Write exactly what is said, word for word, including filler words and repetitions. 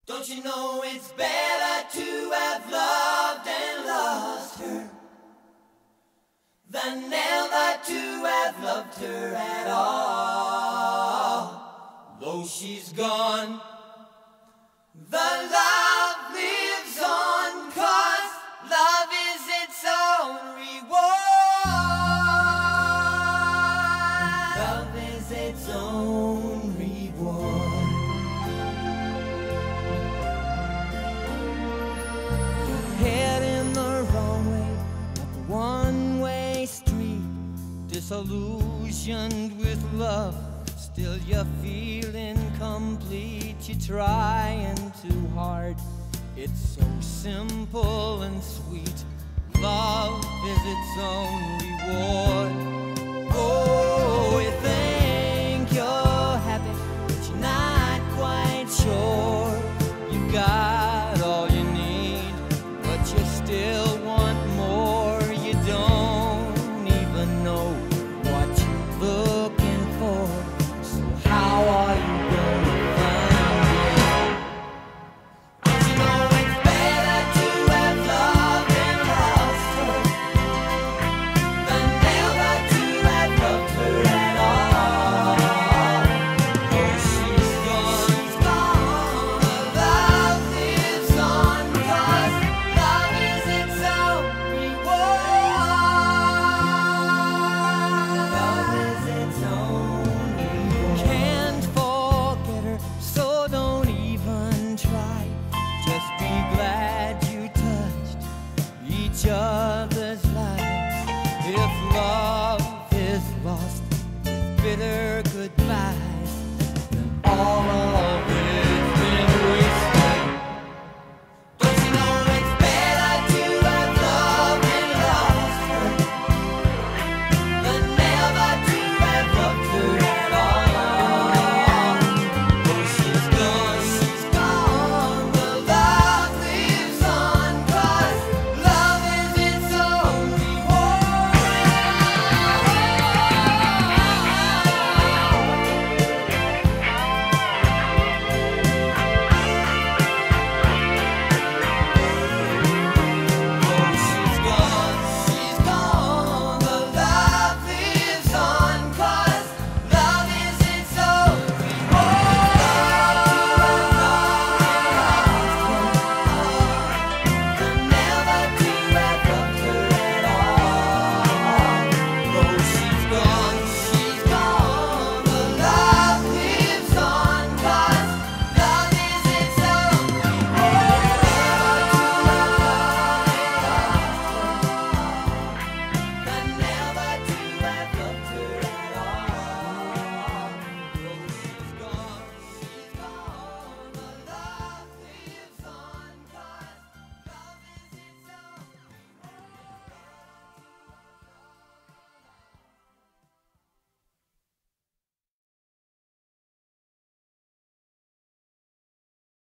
Don't you know it's better to have loved and lost her than never to have loved her at all? Though she's gone, the love lives on, 'cause love is its own reward. Love is its own reward. Heading the wrong way, like a one-way street, disillusioned with love, still you feel incomplete. You're trying too hard, it's so simple and sweet. Love is its own reward.